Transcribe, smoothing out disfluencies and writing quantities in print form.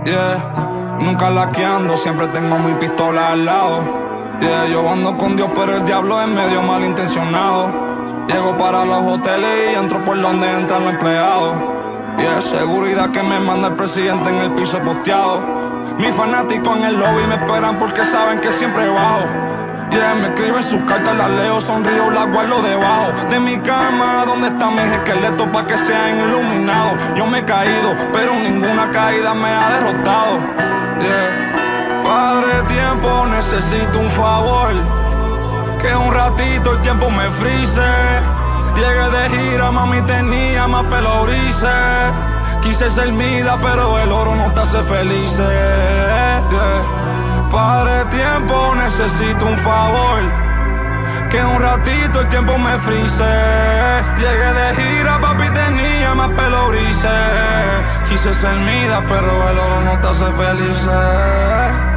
Yeah, nunca laqueando, siempre tengo mi pistola al lado. Yeah, yo ando con Dios, pero el diablo es medio malintencionado. Llego para los hoteles y entro por donde entran los empleados. Yeah, seguridad que me manda el presidente en el piso posteado. Mis fanáticos en el lobby me esperan porque saben que siempre bajo. Yeah, me escriben sus cartas, las leo, sonrío, las guardo debajo de mi cama, donde están mis esqueletos pa' que sean iluminados. Yo me he caído, pero ninguna caída me ha derrotado. Yeah. Padre tiempo, necesito un favor, que un ratito el tiempo me frise. Llegué de gira, mami tenía más pelo grises. Quise ser mida, pero el oro no te hace felices. Yeah. Padre tiempo, necesito un favor, que un ratito el tiempo me frise. Llegué de gira, papi tenía más pelo grises. Quise ser mida, pero el oro no te hace felices.